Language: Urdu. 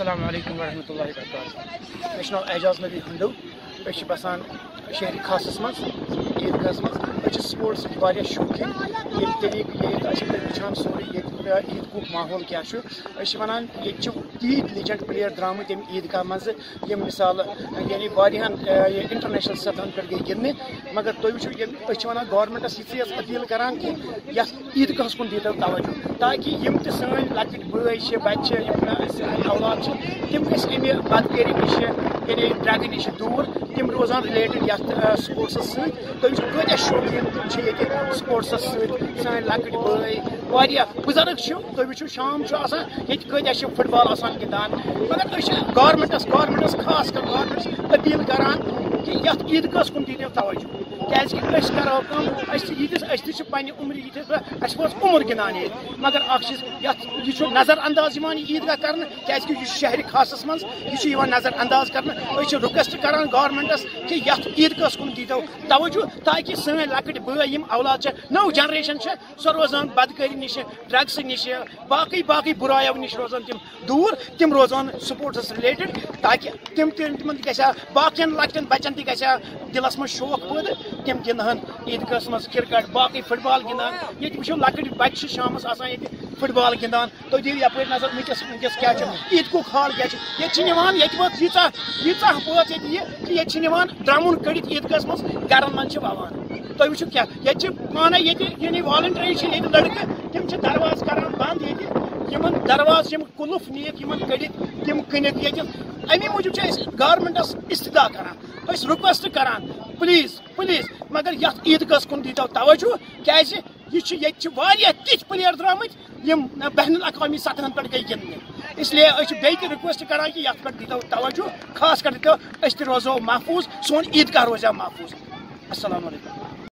السلام علیکم ورحمۃ اللہ وبرکاتہ. مےٚ چھُ ناو اعجاز نبی ہنڈو. أسۍ چھِ بسان شہری خاصس منٛز عیدگاہس منٛز. أسۍ چھِ سپورٹس واریاہ شوقیٖن. ییٚتہِ طریٖقہٕ ییٚتہِ أسۍ چھِ وٕچھان سورُے ییٚتہِ عیدگُک ماحول کیٛاہ چھُ. أسۍ چھِ ونان ییٚتہِ چھِ تیٖتۍ لیجنڈ پٕلیر درٛامٕتۍ ییٚمہِ عیدگاہ منٛزٕ یِم مِثال یعنی واریاہن انٹرنیشنل سطحن پٮ۪ٹھ گٔے گِنٛدنہِ. مگر تُہۍ وٕچھِو أسۍ چھِ ونان گورمنٹس یِژٕے یٲژ اپیٖل کران کہِ یتھ عیدگاہس کُن دیٖتو توجہ تاکہِ یِم تہِ سٲنۍ لۄکٕٹۍ بٲے چھِ بچہِ چھِ یِم اَسہِ اولاد چھِ تِم گٔژھۍ اَمہِ بدکٲری نِش یعنی ڈرگہٕ نِش دوٗر تِم روزان رِلیٹڈ یتھ سپورٹسس سۭتۍ. تُہۍ وٕچھِو کۭتیاہ شوقیٖن تِم چھِ ییٚتہِ سپورٹسس سۭتۍ سٲنۍ لۄکٕٹۍ بٲے واریاہ بُزرگ چھِ. تُہۍ وٕچھِو شام چھُ آسان ییٚتہِ کۭتیاہ چھِ فٹ بال آسان گِنٛدان. مگر أسۍ چھِ گورمنٹس خاص کر گورمنٹس اپیٖل کران کہِ یتھ عیدگاہس کُن دیٖتو توجہ کیازِ کہِ أسۍ کرو کٲم أسۍ تہِ چھِ پننہِ عمرِ ییٖتِس اَسہِ وٲژ عمر گِنٛدان ییٚتہِ. مگر اکھ چیٖز یتھ یہِ چھُ نظر انداز یِوان یہِ عیدگاہ کرنہٕ کیازِ کہِ یہِ چھُ شہرِ خاصس منٛز یہِ چھُ یِوان نظر انداز کرنہٕ. أسۍ چھِ رِکویسٹ کران گورمنٹس کہِ یتھ عیدگاہس کُن دیٖتو توجہ تاکہِ سٲنۍ لۄکٕٹۍ بٲے یِم اولاد چھِ نٔو جنریشن چھِ سۄ روزان بدکٲری نِش ڈرگسہٕ نِش باقٕے بُرایو نِش روزان تِم دوٗر. تِم روزان سپورٹسس رِلیٹڈ تاکہِ تِمن تہِ گژھِ ہا باقین لۄکٹٮ۪ن بچن تہِ گژھِ ہا دِلس منٛز شوق پٲدٕ تِم گِنٛدہن عیدگاہس منٛز کرکٹ باقٕے فٹ بال گِنٛدان. ییٚتہِ وٕچھو لۄکٕٹۍ بچہِ چھِ شامس آسان ییٚتہِ فٹ بال گِنٛدان. تُہۍ دِیِو یپٲرۍ نظر وٕنکیٚس کیاہ چھُ عیدگُک حال کیاہ چھُ. ییٚتہِ چھِ نِوان ییٚتہِ وٲژ ییٖژاہ وٲژ ییٚتہِ یہِ کہِ ییٚتہِ چھِ نِوان درٛمُن کٔڑِتھ عیدگاہس منٛز گرن منٛز چھِ وَوان. تُہۍ وٕچھِو کیاہ ییٚتہِ چھِ پانے ییٚتہِ یعنی والنٹری چھِ ییٚتہِ لڑکہٕ تِم چھِ دروازٕ کران بنٛد ییٚتہِ یِمن دروازٕ یِم قُلف نِیِکھ یِمن کٔڑِتھ تِم کٕنِتھ ییٚتہِ. امی موٗجوٗب چھِ أسۍ گورمنٹس استدعا کران أسۍ رِکویسٹ کران پلیٖز مگر یتھ عیدگاہس کُن دیٖتو توجہ کیازِ یہِ چھُ ییٚتہِ چھِ واریاہ تِتھۍ پٕلیر درٛامٕتۍ یِم بین الاقوامی سطحن پٮ۪ٹھ گٔے گِنٛدنہِ. اسلیے أسۍ چھِ بیٚیہِ تہِ رِکویسٹ کران کہِ یتھ پٮ۪ٹھ دیٖتو توجہ خاص کر دیٖتو أسۍ تہِ روزو محفوٗظ سون عیدگاہ روزِ ہا محفوٗظ. السلام علیکم.